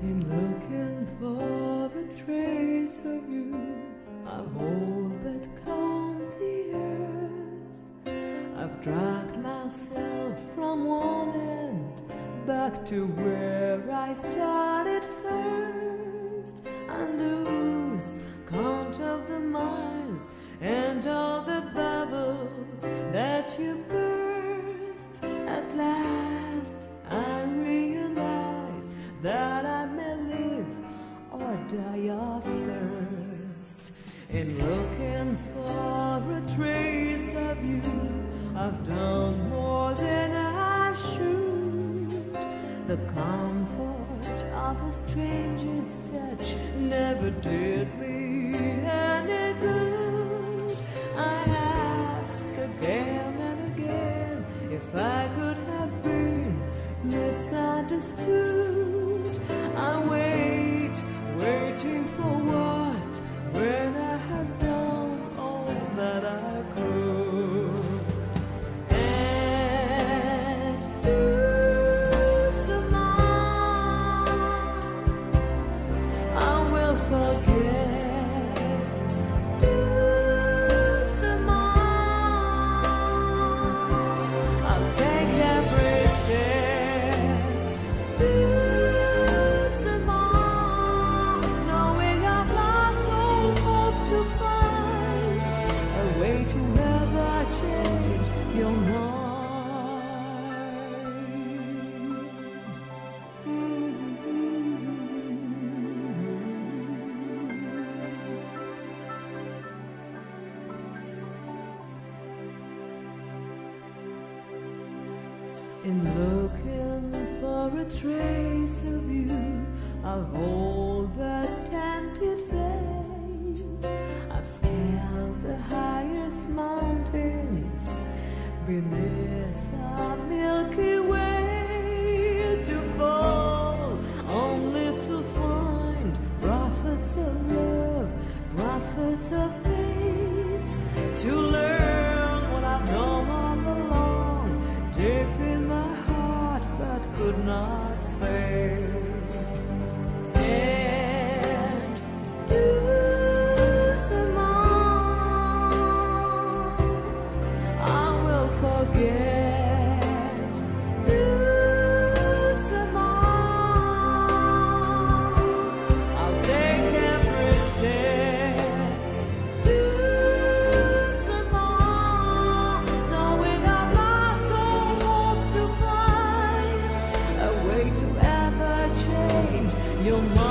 In looking for a trace of you, I've all but combed the earth. I've dragged myself from one end back to where I started first, and lose count of the miles and all the bubbles that you burst. At last I realize that I may live or die of thirst. In looking for a trace of you, I've done more than I should. The comfort of a stranger's touch never did me any good. I ask again and again if I could have been misunderstood. I wait, waiting for what, when I have done all that I could. And do some more, I will forget. Do some more, I'll take every step. Do some more, knowing I've lost all hope to find a way to never change your mind. In looking for a trace of you, I've all but tempted fate. I've scaled the highest mountains beneath the Milky Way, to fall only to find prophets of love, prophets of hate, to learn what I've known all along, deep in my heart, but could not say. And do some more, I will forget. Do some more, I'll take every step. Do some more, knowing I've lost all hope to find a way to ever change your mind.